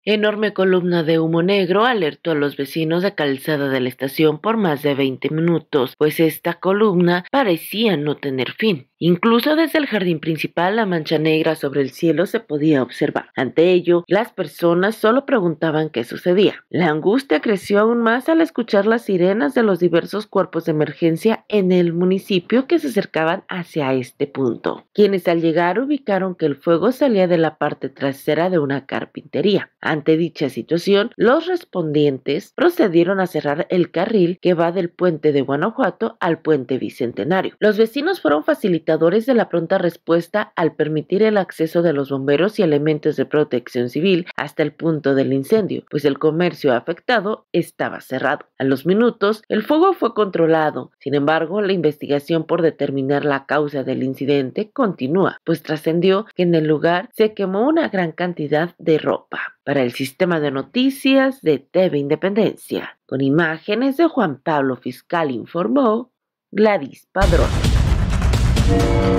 Enorme columna de humo negro alertó a los vecinos de Calzada de la Estación por más de 20 minutos, pues esta columna parecía no tener fin. Incluso desde el jardín principal la mancha negra sobre el cielo se podía observar. Ante ello, las personas solo preguntaban qué sucedía. La angustia creció aún más al escuchar las sirenas de los diversos cuerpos de emergencia en el municipio que se acercaban hacia este punto. Quienes al llegar ubicaron que el fuego salía de la parte trasera de una carpintería. Ante dicha situación, los respondientes procedieron a cerrar el carril que va del puente de Guanajuato al puente Bicentenario. Los vecinos fueron facilitadores de la pronta respuesta al permitir el acceso de los bomberos y elementos de protección civil hasta el punto del incendio, pues el comercio afectado estaba cerrado. A los minutos, el fuego fue controlado. Sin embargo, la investigación por determinar la causa del incidente continúa, pues trascendió que en el lugar se quemó una gran cantidad de ropa. Para el sistema de noticias de TV Independencia, con imágenes de Juan Pablo Fiscal, informó Gladys Padrón.